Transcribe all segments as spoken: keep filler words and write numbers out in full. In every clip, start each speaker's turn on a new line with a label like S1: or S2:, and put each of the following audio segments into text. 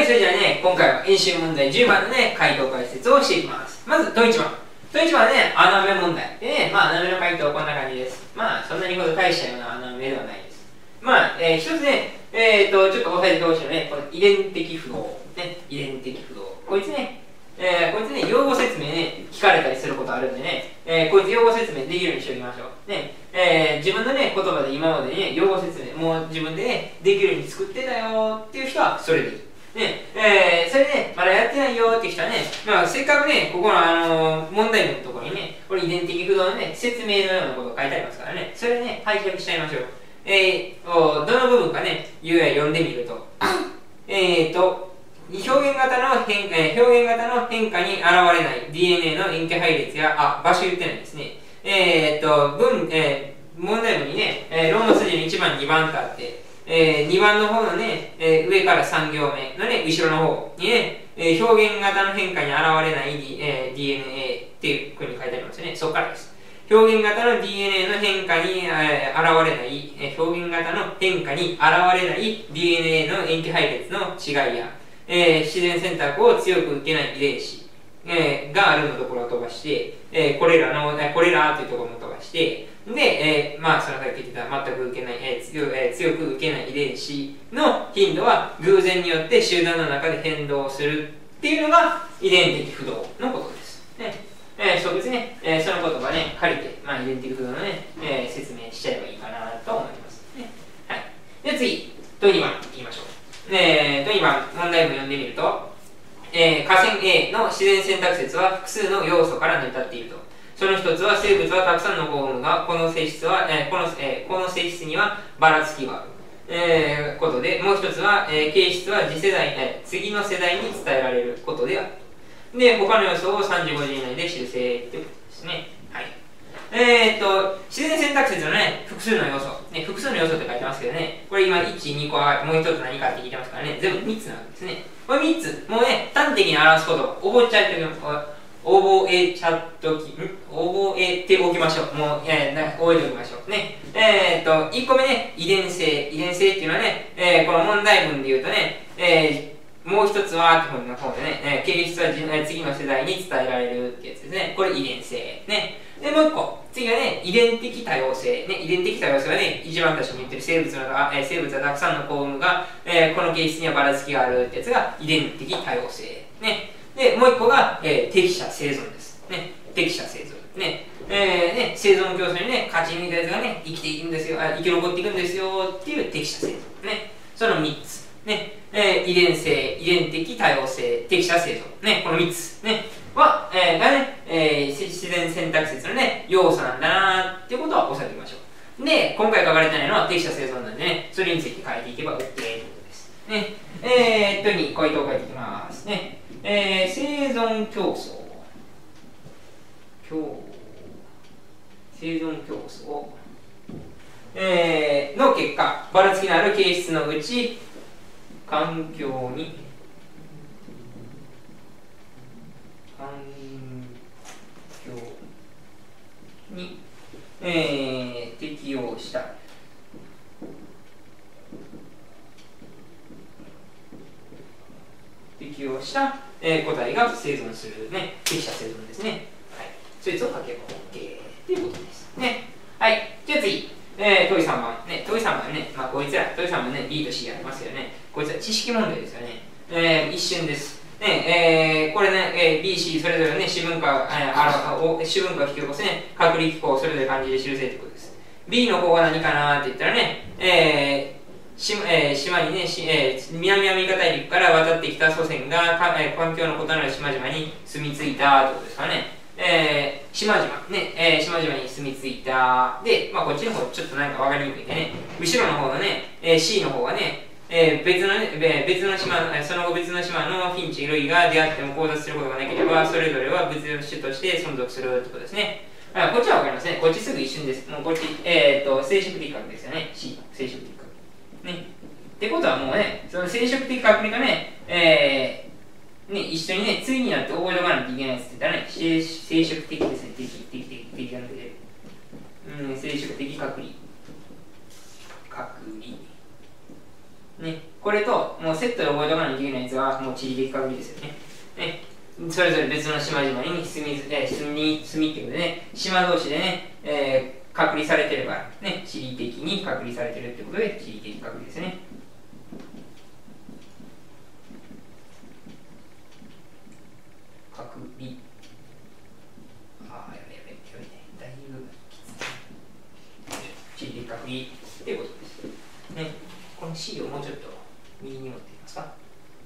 S1: それじゃあね、今回は演習問題じゅうばんのね、回答解説をしていきます。まず、問いちばん。問いちばんはね、穴埋め問題。でね、まあ、穴埋めの回答はこんな感じです。まあ、そんなにほど大したような穴埋めではないです。まあ、えー、一つね、えっ、ー、と、ちょっと押さえてほしいのね、この遺伝的不動。ね、遺伝的不動。こいつね、えー、こいつね、用語説明ね、聞かれたりすることあるんでね、えー、こいつ用語説明できるようにしておきましょう。ね、えー、自分のね、言葉で今までね、用語説明、もう自分でね、できるように作ってたよっていう人は、それでいい。ね、えー、それね、まだやってないよっていう人はね、まあ、せっかくね、ここのあのー、問題文のところにね、これ遺伝的不動のね、説明のようなことが書いてありますからね、それね、拝借しちゃいましょう。えー、どの部分かね、読んでみると、えーと、表現型の変、えー、表現型の変化に現れない ディーエヌエー の塩基配列や、あ、場所言ってないですね。えーと、文、えー、問題文にね、えー、ローマ数字のいちばん、にばんとあって、えー、にばんの方のね、えー、上からさん行目のね、後ろの方にね、えー、表現型の変化に現れない、D えー、ディーエヌエー っていうふうに書いてありますね。そこからです。表現型の ディーエヌエー の変化に、えー、現れない、えー、表現型の変化に現れない ディーエヌエー の塩基配列の違いや、えー、自然選択を強く受けない遺伝子、えー、があるのところを飛ばして、えー、これらの、えー、これらというところも飛ばして、で、えー、まあ、そのさっき言ってた全く受けない、えー強えー、強く受けない遺伝子の頻度は偶然によって集団の中で変動するっていうのが遺伝的不動のことです。ねえー、そうですね、えー、その言葉ね、借りて、まあ、遺伝的不動のね、えー、説明しちゃえばいいかなと思います。ね、はい。では次、問にばんいきましょう。えー、問にばん、問題文読んでみると、えー、下線 A の自然選択説は複数の要素から成り立っていると。その一つは生物はたくさんの項目がこの性質は、えー、この、えー、この性質にはばらつきがある。えー、ことで、もう一つは、えー、形質は次世代、えー、次の世代に伝えられることであると。で、他の要素をさんじゅうごじ以内で修正ということですね。はい。えー、っと、自然選択説のね、複数の要素。ね、複数の要素って書いてますけどね、これ今いち、にこ上がって、もう一つ何かって聞いてますからね、全部みっつなわけですね。これみっつ、もうね、端的に表すことを覚えちゃっておきま覚えちゃっとき、ん覚えておきましょう。もう、えー、覚えておきましょう。ね。えー、っと、いっこめね、遺伝性。遺伝性っていうのはね、えー、この問題文で言うとね、えー、もう一つは、っての方でね、えー、形質は次の世代に伝えられるってやつですね。これ遺伝性。ね。で、もう一個。次はね、遺伝的多様性。ね、遺伝的多様性はね、一番最初に言ってる生物の、えー、生物はたくさんの項目が、えー、この形質にはばらつきがあるってやつが遺伝的多様性。ね。で、もう一個が、えー、適者生存です。ね。適者生存。ね。えー、ね、生存競争にね、勝ち抜いたやつがね、生きていくんですよ、あ生き残っていくんですよっていう適者生存。ね。そのみっつ。ね。えー、遺伝性、遺伝的多様性、適者生存。ね。このみっつ。ね。は、えー、がね、えー、自然選択説のね、要素なんだなーっていうことは押さえておきましょう。で、今回書かれてないのは適者生存なんでね、それについて書いていけば OK ということです。ね。えー、っと、に回答を書いていきます。ね。えー、生存競争。競生存競争、えー、の結果、ばらつきのある形質のうち、環境に、環境に、えー、適応した。適応した、えー、個体が生存する、ね、適者生存ですね。はい。そいつを書けば OK ということです。ね。はい。じゃあ次。えー、問いさんばん。ね、問いさんばんね。まあ、こいつら、問いさんばんね、B と C ありますよね。こいつは知識問題ですよね。えー、一瞬です。ね、えー、これね、えー、B、C それぞれね、四分化、えー、あら四分化を引き起こすね、隔離機構をそれぞれ漢字で修正ということです。B の方は何かなって言ったらね、えー島, えー、島にね、えー、南アメリカ大陸から渡ってきた祖先がか、えー、環境の異なる島々に住み着いたということですからね。えー、島々、ね、えー、島々に住み着いた。で、まあ、こっちの方ちょっとなんか分かりにくいんでね、後ろの方のね、えー、C の方はね、えー、別のね、別の島、その後別の島のフィンチ類が出会っても交雑することがなければ、それぞれは別の種として存続するということですね。あ、こっちは分かりますね。こっちすぐ一瞬です。もうこっち、えー、っと、生殖的確ですよね。C、生殖的確。ね。ってことはもうね、その生殖的確率がね、えー、ね、一緒にね、次になって覚えておかないといけないやつって言ったらね、生殖的ですね、的、的、的、的じゃなくて、うん、生殖的確率。確率。ね、ここれともうセットで覚えとかないといけないやつはもう地理的確率ですよね。ね、それぞれ別の島々に住み、えー、住み、住みってことでね、島同士でね、えー、隔離されてるから、ね、地理的に隔離されてるってことで、地理的確率ですね。隔離。ああ、やべやべ、やべ、だいぶきつい。地理的確離ってことです。ね、この C をもうちょっと右に持ってみますか。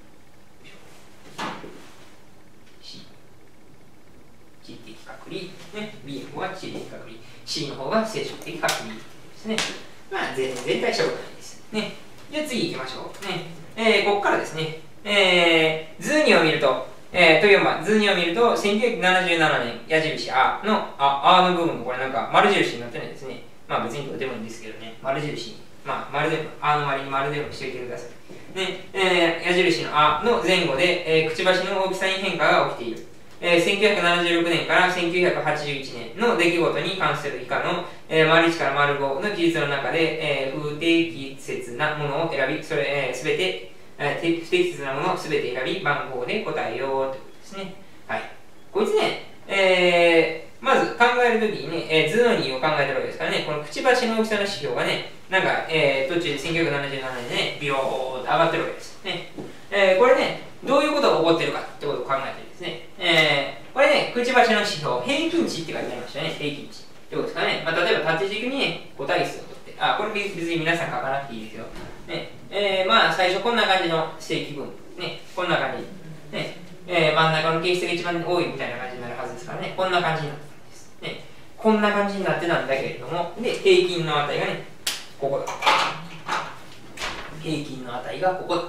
S1: 地理的確離、ね、B の方が地理的確離、C の方が生殖的確離ですね。まあ全然大したことないです。ね。じゃあ次行きましょう。ね。えー、ここからですね、えー、図にを見ると、えー、というまあ図にを見ると、せんきゅうひゃくななじゅうななねん、矢印 A の、あ、A の部分がこれなんか丸印になってないですね。まあ別にどうでもいいんですけどね、丸印に、まあ丸でも、A の周りに丸でもしておいてください。ね、えー、矢印の A の前後で、えー、くちばしの大きさに変化が起きている。えー、せんきゅうひゃくななじゅうろくねんからせんきゅうひゃくはちじゅういちねんの出来事に関する以下の、えー、丸いちから丸ごの記述の中で、えー、不適切なものを選び、それ、えー、すべて、えー、不適切なものをすべて選び、番号で答えようということですね。はい。こいつね、えー、まず考えるときにね、えー、図のにを考えてるわけですからね、このくちばしの大きさの指標がね、なんか、えー、途中でせんきゅうひゃくななじゅうななねんでね、ビヨーッと上がってるわけです。ね。えー、これね、どういうことが起こってるかってことを考えてですね、えー、これね、くちばしの指標、平均値って書いてありましたよね、平均値。ってことですかね。まあ、例えば縦軸にね、個体数を取って、あ、これ別に皆さん書かなくていいですよ。ね、えー、まあ、最初こんな感じの正規分。ね、こんな感じ。ね、えー、真ん中の形質が一番多いみたいな感じになるはずですからね、こんな感じになってたんです。ね、こんな感じになってたんだけれども、で、平均の値がね、ここだった。平均の値がここだった。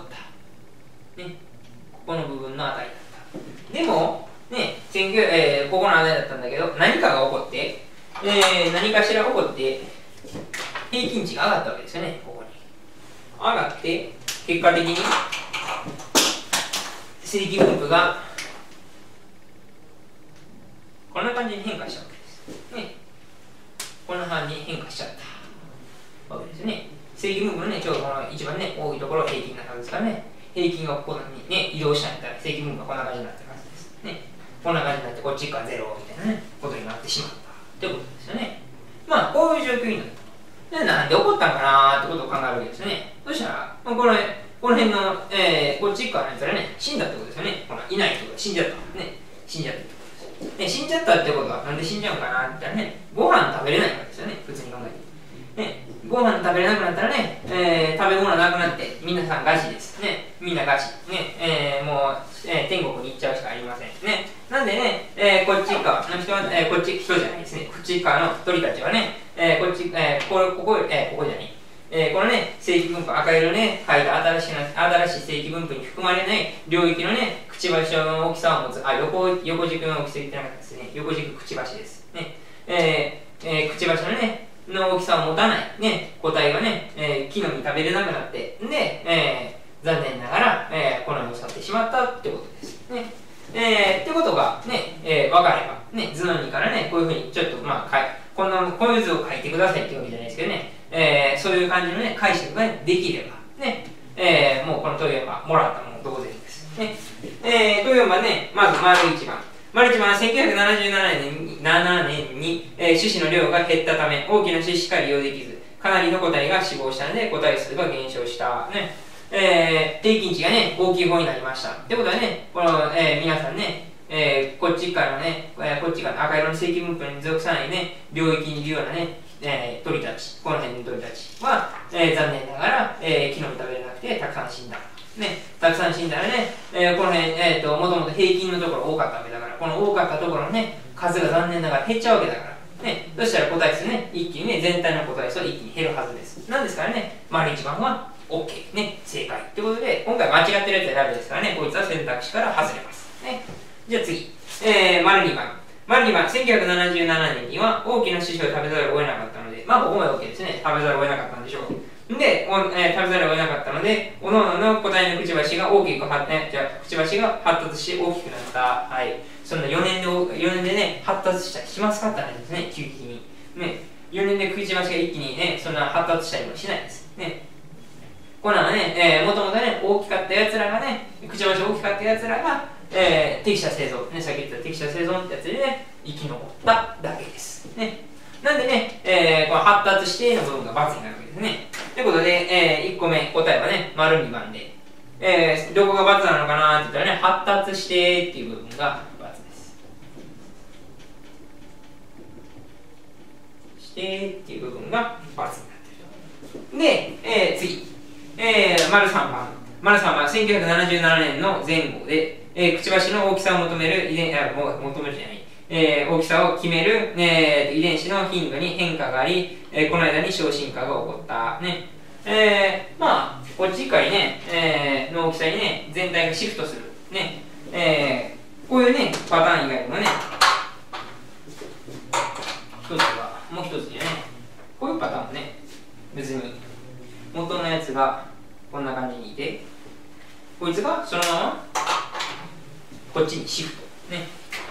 S1: ね、ここの部分の値だった。でも、ね、えー、ここの値だったんだけど、何かが起こって、えー、何かしら起こって、平均値が上がったわけですよね、ここに。上がって、結果的に、正規分布が、こんな感じに変化したわけです。ね。こんな感じに変化しちゃったわけですよね。正規分布のね、ちょうどこの一番ね、多いところは平均なはずですからね、平均がここにね、移動したんだったら、正規分布がこんな感じになってるはずです。ね。こんな感じになって、こっちからゼロみたいなね、ことになってしまったってことですよね。まあ、こういう状況になった。で、なんで起こったんかなーってことを考えるわけですよね。そしたら、この、この辺の、えー、こっち側のやつらね、死んだってことですよね。このいないってことは死んじゃった。ね。死んじゃったってことです。ね、死んじゃったってことは、なんで死んじゃうかなって言ったらね、ご飯食べれないからですよね。普通に考えて。ね。ご飯食べれなくなったらね、えー、食べ物なくなって、皆さん餓死です。ね。みんな餓死。ね。えー、もう、えー、天国に行っちゃうしかありません。ね。なんでね、えー、こっち側の人は、えー、こっち、人じゃないですね。こっち側の鳥たちはね、えー、こっち、えー、これ、ここ、えー、ここじゃない。えー、このね、正規分布、赤色ね、書いた新しい新しい正規分布に含まれない領域のね、くちばしの大きさを持つ、あ、横、横軸の大きさ言ってなかったですね。横軸くちばしです。ね。えー、えー、くちばしのね、の大きさを持たない、ね、個体がね、えー、木の実食べれなくなって、で、えー、残念ながら、えー、この世に去ってしまったってことです。ね。えー、ってことがね、えー、分かれば、ね、図のにからね、こういうふうにちょっと、まあ、かいこんな、こういう図を書いてくださいってわけじゃないですけどね、えー、そういう感じのね、解釈が、ね、できれば、ね、えー、もうこの問いはもらったもの同然です。ね。えー、問いはね、まず丸一番。丸一番はせんきゅうひゃくななじゅうななねんに、ななねんに、えー、種子の量が減ったため、大きな種子しか利用できず、かなりの個体が死亡したので、個体数が減少した。ね。えー、平均値がね、大きい方になりました。ってことはね、この、えー、皆さんね、えー、こっちからのね、えー、こっちからの赤色の正規分布に属さないね、領域にいるようなね、えー、鳥たち、この辺の鳥たちは、えー、残念ながら、えー、木の実食べれなくて、たくさん死んだ。ね、たくさん死んだらね、えー、この辺、えーと、もともと平均のところ多かったわけだから、この多かったところのね、数が残念ながら減っちゃうわけだから、ね、そしたら個体数ね、一気にね、全体の個体数は一気に減るはずです。なんですからね、丸一番は OK、ね、正解。ということで、今回間違ってるやつ選ぶですからね、こいつは選択肢から外れます。ね、じゃあ次、えー、丸二番。丸にばん、せんきゅうひゃくななじゅうななねんには大きな種子を食べざるを得なかったので、まあここまで OK ですね。食べざるを得なかったんでしょう。で、おえー、食べざるを得なかったので、各々の個体のくちばしが大きく発展、じゃあ、くちばしが発達し大きくなった。はい。そんなよねんで、よねんでね、発達したりしますかって話ですね、急激に。ね。よねんでくちばしが一気にね、そんな発達したりもしないです。ね。 こんなのね、えー、もともとね、大きかったやつらがね、くちばし大きかったやつらが、えー、適者生存、ね、さっき言った適者生存ってやつでね、生き残っただけです。ね。なんでね、えー、この発達しての部分が×になるわけですね。ということで、えー、いっこめ、答えはね、丸にばんで、えー、どこが×なのかなって言ったらね、発達してっていう部分が×です。してっていう部分が×になってると。で、えー、次。えー、丸さんばん。丸さんばん、せんきゅうひゃくななじゅうななねんの前後で、えー、くちばしの大きさを求める遺伝、あ、もう求めるじゃない、えー、大きさを決める、えー、遺伝子の頻度に変化があり、えー、この間に小進化が起こった。ね。えー、まあ、こっちかいね、えー、の大きさにね、全体がシフトする。ね。えー、こういうね、パターン以外にもね、一つは、もう一つにね、こういうパターンもね、別に、元のやつがこんな感じにいて、こいつがそのままこっちにシフト。ね。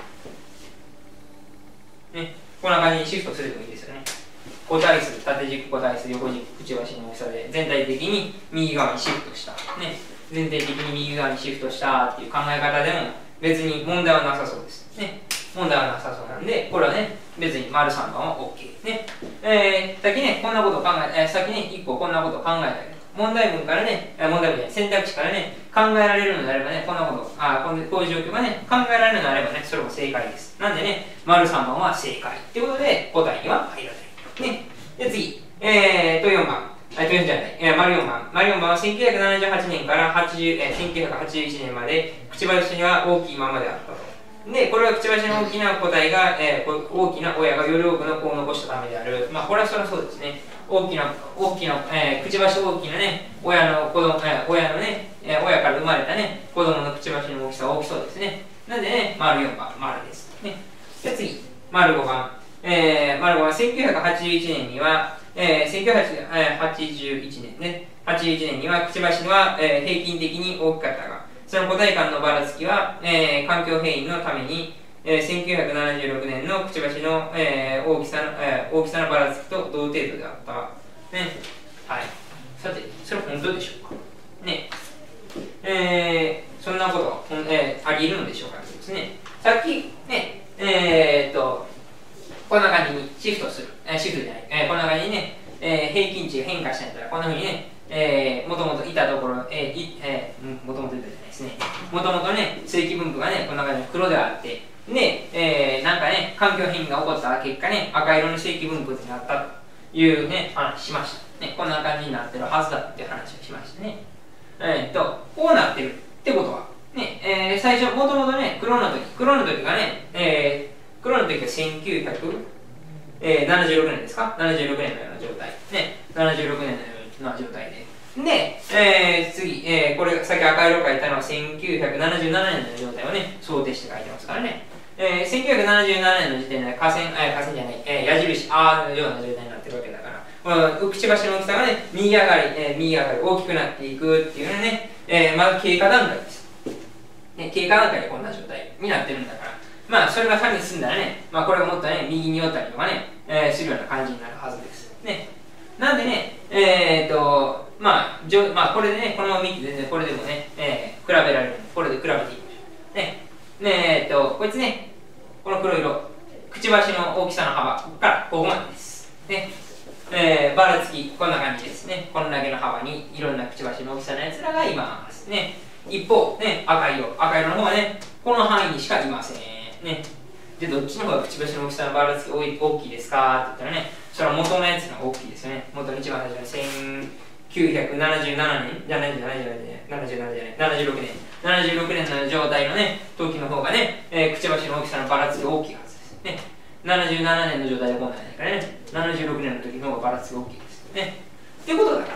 S1: ね。こんな感じにシフトするといいですよね。個体数、縦軸、個体数、横軸、くちばしの大きさで全体的に右側にシフトした。ね。全体的に右側にシフトしたっていう考え方でも別に問題はなさそうです。ね。問題はなさそうなんで、これはね、別に丸さんばんは OK。ね。えー、さっきね、こんなことを考え、えー、さっきね、いっここんなことを考えたけど、問題文からね、問題文じゃない、選択肢からね、考えられるのであればね、こんなこと、あこういうこういう状況がね、考えられるのであればね、それも正解です。なんでね、丸さんばんは正解。ということで、答えには入らない。ね。で、次。えーと、よんばん。えーと、よんじゃない。えー、丸よんばん。丸よんばんはせんきゅうひゃくななじゅうはちねんからはちじゅう、えー、せんきゅうひゃくはちじゅういちねんまで、くちばしは大きいままであったと。で、これはくちばしの大きな個体が、えー、大きな親がより多くの子を残したためである。まあ、これはそりゃそうですね。大きな、大きな、えー、くちばし大きなね、親の子供、えー、親のね、えー、親から生まれたね、子供のくちばしの大きさは大きそうですね。なんでね、丸よんばん、丸です。ね。で、次、丸ごばん。えー、丸ごばん、せんきゅうひゃくはちじゅういちねんには、えー、せんきゅうひゃくはちじゅういちねんね、はちじゅういちねんにはくちばしは、えー、平均的に大きかったが、その個体間のばらつきは、えー、環境変異のために、えー、せんきゅうひゃくななじゅうろくねんのくちばしの、えー、大きさの、えー、大きさのばらつきと同程度であった。ね。はい。さて、それ本当でしょうか。ね。えー、そんなこと、えー、あり得るのでしょうかですね。さっき、ね、えー、っと、こんな感じにシフトする。えー、シフトじゃない。えー、こんな感じにね、えー、平均値が変化したんやったら、こんな風にね、えー、もともといたところ、えー、い、えー、もともといたじゃないですね。もともとね、正規分布がね、こんな感じの黒であって、で、えー、なんかね、環境変異が起こった結果ね、赤色の正規分布になったというね、話しました。ね、こんな感じになってるはずだっていう話をしましたね。えー、っと、こうなってるってことは、ね、えー、最初、もともとね、黒の時、黒の時がね、えー、黒の時がせんきゅうひゃくななじゅうろくねんですか ?ななじゅうろくねんのような状態。ね、ななじゅうろくねんのような状態で。で、えー、次、えー、これ、さっき赤色書いたのはせんきゅうひゃくななじゅうななねんの状態をね、想定して書いてますからね。えー、せんきゅうひゃくななじゅうななねんの時点で河川、えー、河川じゃない、えー、矢印 R のような状態になってるわけだから、このくちばしの大きさがね、右上がり、えー、右上がり、大きくなっていくっていうのはね、えー、まず経過段階です。ね、経過段階でこんな状態になってるんだから、まあ、それがさらに進んだらね、まあ、これをもっとね、右に寄ったりとかね、えー、するような感じになるはずです。ね。なんでね、えー、っと、まあ、じょまあ、これでね、このまま見て全然これでもね、えー、比べられる。これで比べていきましょう。ね。ねえー、っと、こいつね、この黒色、くちばしの大きさの幅、ここからここまでです。ね。えー、ばらつき、こんな感じですね。こんだけの幅にいろんなくちばしの大きさのやつらがいます。ね。一方、ね、赤色、赤色の方はね、この範囲にしかいません。ね。で、どっちの方がくちばしの大きさのばらつき大きいですかって言ったらね、それは元のやつが大きいですよね。元の一番最初のせんきゅうひゃくななじゅうななねんじゃないじゃないじゃないじゃないじゃないななじゅうろくねんななじゅうろくねんの状態のね、時の方がね、えー、くちばしの大きさのばらつきが大きいはずですね。ななじゅうななねんの状態でこうなんないからね、ななじゅうろくねんの時の方がばらつきが大きいですね。っていうことだから、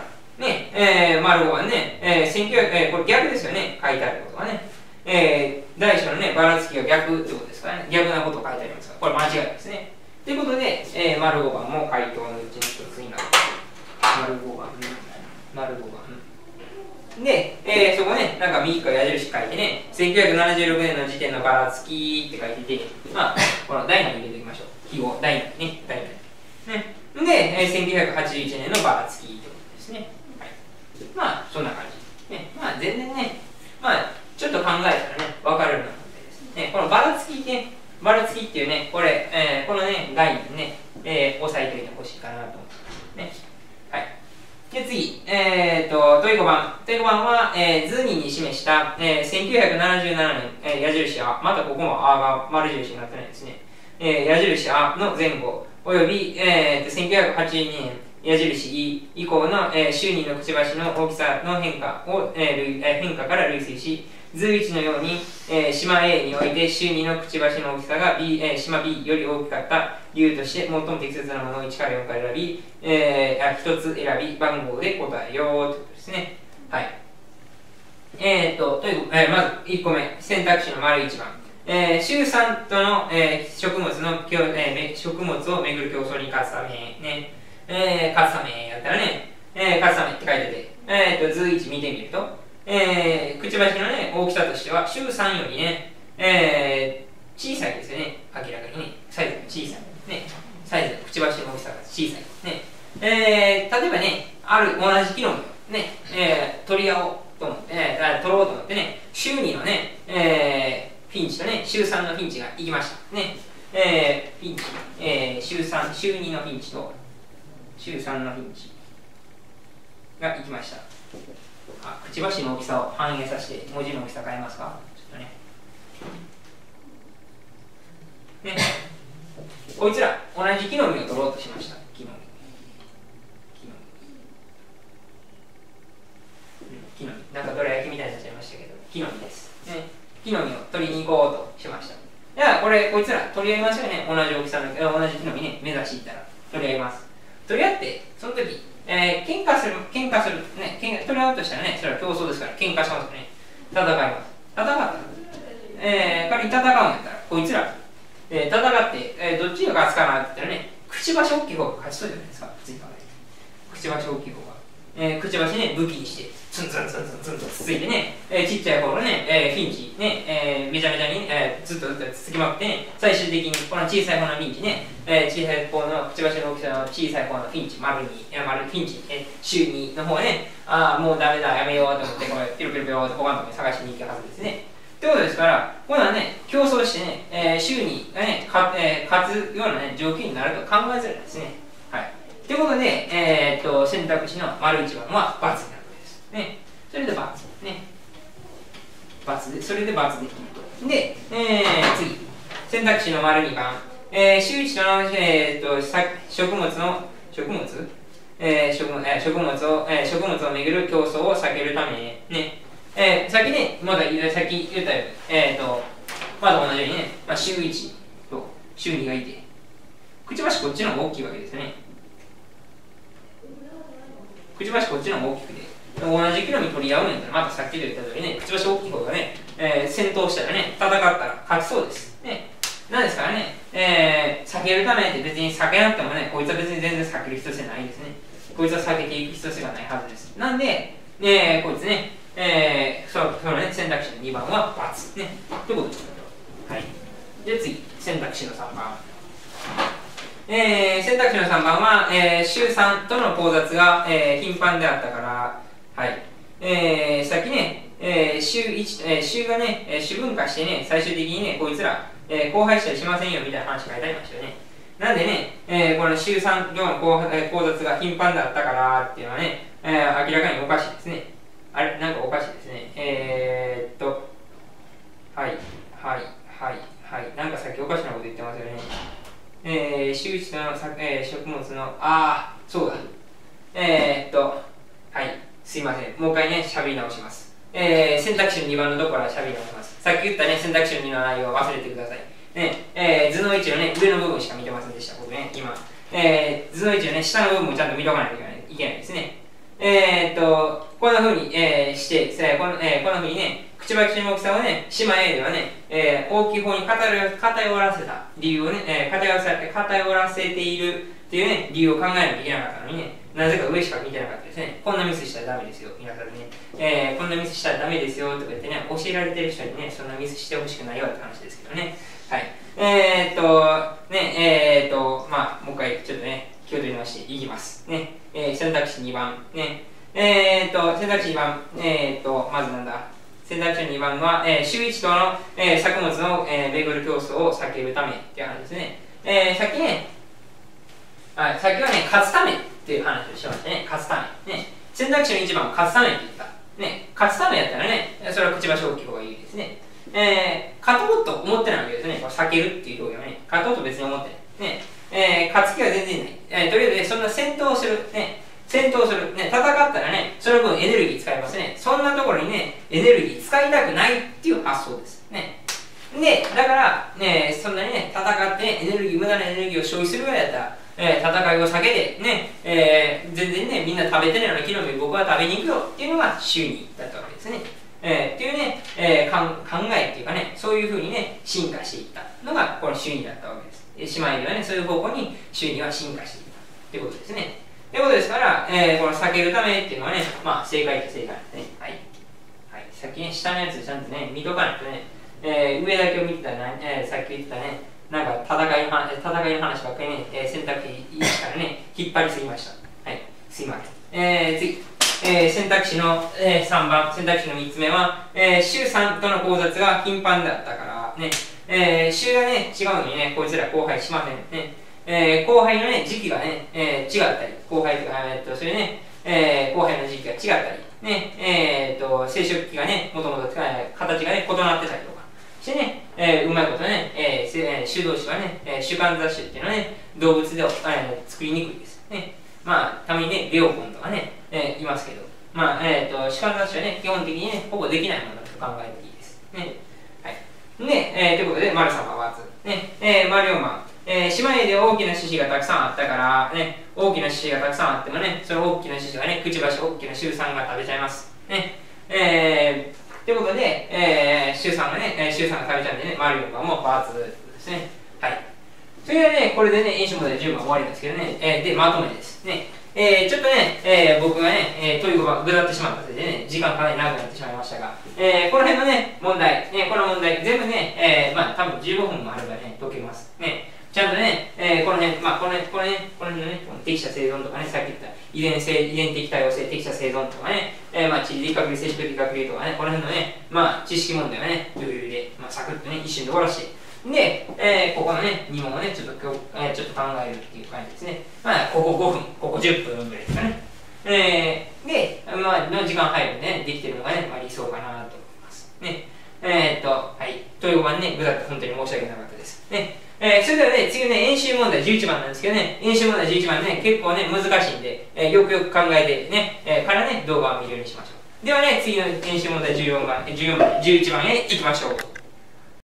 S1: ね、えー、丸ごはね、えー、せんきゅうひゃく、えー、これ逆ですよね、書いてあることがね。えー、大小のね、ばらつきが逆ってことですからね、逆なことを書いてありますから、これ間違いですね。ということで、えー、丸ごばんも回答のうちの一つになる。丸ごばん、丸ごばん。で、えー、そこね、なんか右から矢印書いてね、せんきゅうひゃくななじゅうろくねんの時点のばらつきって書いてて、まあ、この大なに入れておきましょう。記号、大なにね、大なに。ね。で、えー、せんきゅうひゃくはちじゅういちねんのばらつきってことですね。はい。 まあ、そんな感じ。ね、まあ、全然ね、まあ、ちょっと考えたらね、わかるような問題です。ね、このばらつきね、ばらつきっていうね、これ、えー、このね、概念ね、えー、押さえておいてほしいかなと思います。ね。はい。で、次、えーと、問いごばん。問いごばんは、えー、図にに示した、えー、せんきゅうひゃくななじゅうななねん、えー、矢印あ、またここもあが丸印になってないですね。えー、矢印あの前後、および、えーと、せんきゅうひゃくはちじゅうにねん、矢印 E 以降の、えー、周囲のくちばしの大きさの変化を、えーえー、変化から類推し、図いちのように、えー、島 A において周囲のくちばしの大きさが B、えー、島 B より大きかった理由として最も適切なものをいちからよんから選び、えー、ひとつ選び番号で答えようということですね。はい。えー、っと、という、えー、まずいっこめ、選択肢の丸いちばん。えー、週さんとの、えー、食物の、えー、食物をめぐる競争に勝つため、ね、えー、勝つためやったらね、えー、勝つためって書いてて、えー、っと、図いち見てみると、えー、くちばしのね、大きさとしては、週さんよりね、えー、小さいですよね。明らかにね、サイズが小さい。ね、サイズ、くちばしの大きさが小さい。ね、えー、例えばね、ある同じ木の実をね、えー、取り合おうと思って、えー、取ろうと思ってね、週にのね、えー、ピンチとね、週さんのピンチが行きました。ね、えー、ピンチ、えー、週さん、週にのピンチと、週さんのピンチが行きました。あ、くちばしの大きさを反映させて文字の大きさ変えますか。ちょっとね。ね、こいつら同じ木の実を取ろうとしました。木の実。木の実。木の実。なんかどら焼きみたいになっちゃいましたけど、木の実です。ね、木の実を取りに行こうとしました。じゃあこれこいつら取り合いますよね。同じ大きさの同じ木の実ね、目指していったら取り合います。取り合ってその時。えー、喧嘩する、喧嘩する、ね、喧嘩取り合うとしたらね、それは競争ですから、喧嘩しますよね。戦います。戦ったら、えー、仮に戦うんやったら、こいつら、えー、戦って、えー、どっちが勝つかなって言ったらね、くちばし大きい方が勝ちそうじゃないですか、普通に考えて。くちばし大きい方が。えー、くちばしね、武器にして、ツンツンツンツンツンとつついてね、えー、ちっちゃい方のね、えー、フィンチ、ね、えー、めちゃめちゃに、えー、ずっとずっとつつきまくってね、最終的にこの小さい方のフィンチね、えー、小さい方のくちばしの大きさの小さい方のフィンチ、丸に、えー、丸フィンチ、えー、週にの方ね、ああ、もうダメだ、やめようと思って、これ、ピロピロピロって他のところに探しに行くはずですね。ということですから、これはね、競争してね、えー、週にがね、かえー、勝つようなね、条件になると考えづらいですね。はい。ということで、えー、っと選択肢の丸いちばんは×になるわけです。ね、それで×。ね、×で、それで×できると。で、えー、次。選択肢の丸にばん。えー、周知との、えー、っと食物の、食物えー、食えー、食物を、えー、食物をめぐる競争を避けるためにね、えー、さっきね、まださっき言ったように、えー、っと、まだ同じようにね、まあ、週いちと週にがいて、くちばしこっちの方が大きいわけですよね。くちばしこっちの方が大きくて、同じ木の実取り合うんやったら、またさっき言った通りね、くちばし大きい方がね、えー、戦闘したらね、戦ったら勝ちそうです。ね、なんですからね、えー、避けるためって別に避けなくてもね、こいつは別に全然避ける必要性ないですね。こいつは避けていく必要性がないはずです。なんで、えー、こいつね、えー、そのそのね、選択肢のにばんは×ね。ということです。はい。で、次、選択肢のさんばん。えー、選択肢のさんばんは、えー、週さんとの交雑が、えー、頻繁であったから、はい。えー、さっきね、えー、週いち、えー、週がね、えー、主分化してね、最終的にね、こいつら、えー、交配したりしませんよみたいな話が書いてありましたよね。なんでね、えー、この週さんとの交雑が頻繁だったからっていうのはね、えー、明らかにおかしいですね。あれ、なんかおかしいですね。えー、っと、はい、はい、はい、はい。なんかさっきおかしなこと言ってますよね。えー、周知との、えー、食物の、あー、そうだ。えー、っと、はい、すいません。もう一回ね、喋り直します。えー、選択肢のにばんのところから喋り直します。さっき言ったね、選択肢のにの内容を忘れてください。ね、えー、図のいちのね、上の部分しか見てませんでした、僕ね、今。えー、図のいちのね、下の部分もちゃんと見とかないといけない、いけないですね。えー、っと、こんな風に、えー、して、えー、こんえー、こんな風にね、くちばしの大きさをね、島 A ではね、えー、大きい方に偏らせた理由をね、えー、偏らせ偏らせているっていうね、理由を考えなきゃいけなかったのにね、なぜか上しか見てなかったですね。こんなミスしたらダメですよ、皆さんね。えー、こんなミスしたらダメですよとか言ってね、教えられてる人にね、そんなミスしてほしくないよって話ですけどね。はい。えー、っと、ね、えー、っと、まあ、もう一回ちょっとね、気を取りましていきます。ね、えー、選択肢にばん。ね、えー、っと、 と、選択肢にばん、えー、っと、まずなんだ、選択肢にばんは、えー、周一との、えー、作物の、えー、ベーグル競争を避けるためっていう話ですね。えー、さっきね、あ、さっきはね、勝つためっていう話をしましたね。勝つため。ね。選択肢のいちばんは勝つためって言った。ね。勝つためやったらね、それは口場大きい方がいいですね。えー、勝とうと思ってないわけですね。これ避けるっていう表現はね、勝とうと別に思ってない。ね。えー、勝つ気は全然ない。えー、とりあえず、そんな戦闘する。ね。戦闘する。ね。戦ったらね、その分エネルギー使いますね。そんなところにね、エネルギー使いたくないっていう発想です。ね。で、だから、ね、そんなにね、戦って、ね、エネルギー、無駄なエネルギーを消費するぐらいだったら、えー、戦いを避けて、ね、えー、全然ね、みんな食べてないような木の実僕は食べに行くよっていうのが周にだったわけですね。えー、っていうね、えー、かん考えっていうかね、そういうふうにね、進化していったのが、この周にだったわけです。えー、姉妹ではね、そういう方向に周には進化していったっていうことですね。ということですから、えー、この避けるためっていうのはね、まあ、正解と正解ですね。はい。はい。さっきね、下のやつちゃんとね、見とかないとね、えー、上だけを見てたら、えー、さっき言ってたね、なんか戦いの話、戦いの話ばっかりね、えー、選択肢いちからね、引っ張りすぎました。はい、すいません。えー、次、えー、選択肢の、えー、さんばん、選択肢のみっつめは、えー、週さんとの交雑が頻繁だったから、ね、えー、週がね、違うのにね、こいつら交配しません。ね、えー、交配のね、時期がね、えー、違ったり、交配とか、えー、っと、それね、えー、交配の時期が違ったり、ね、えー、っと、生殖期がね、もともと形がね、異なってたりとか。してね、えー、うまいことね、えー、修道士はね、えー、主観雑種っていうのはね、動物では、えー、作りにくいです。ね。まあ、たまにね、レオポンとかね、えー、いますけど、まあ、えっ、ー、と、主観雑種はね、基本的にね、ほぼできないものだと考えていいです。ね。はい。で、えー、ということで、丸さんはわず。ね、えー、丸よんばん。えー、姉妹で大きな獅子がたくさんあったから、ね、大きな獅子がたくさんあってもね、その大きな獅子がね、くちばし大きな周さんが食べちゃいます。ね。えー、ということで、えー、周さんがね、周さんが食べちゃうんでね、丸よんばんもバツですね。はい。それでね、これでね、演習問題じゅうばん終わりなんですけどね、えー、で、まとめです。ね。えー、ちょっとね、えー、僕がね、えー、問いごばぐだってしまったせいでね、時間かなり長くなってしまいましたが、えー、この辺のね、問題、ね、この問題、全部ね、えー、まあ、多分じゅうごふんもあればね、解けます。ね。ちゃんとね、えー、この辺、まあ、この辺、この辺、この辺のね、適者生存とかね、さっき言った遺伝性、遺伝的多様性、適者生存とかね、えー、まあ、地理学理、接触的学理とかね、この辺のね、まあ、知識問題はね、余裕で、まあ、サクッとね、一瞬で終わらして、で、えー、ここのね、に問をね、ちょっと、えー、ちょっと考えるっていう感じですね。まあ、ここごふん、ここじゅっぷんぐらいですかね。えー、で、まあ、の時間配分でね、できてるのがね、まあ、理想かなと思います。ね。えー、っと、はい。という版ね、ぐだって本当に申し訳なかったです。ね。えー、それではね、次ね、演習問題じゅういちばんなんですけどね、演習問題じゅういちばんね、結構ね、難しいんで、えー、よくよく考えてね、えー、からね、動画を見るようにしましょう。ではね、次の演習問題じゅうよんばん、じゅうよんばん、じゅういちばんへ行きましょう。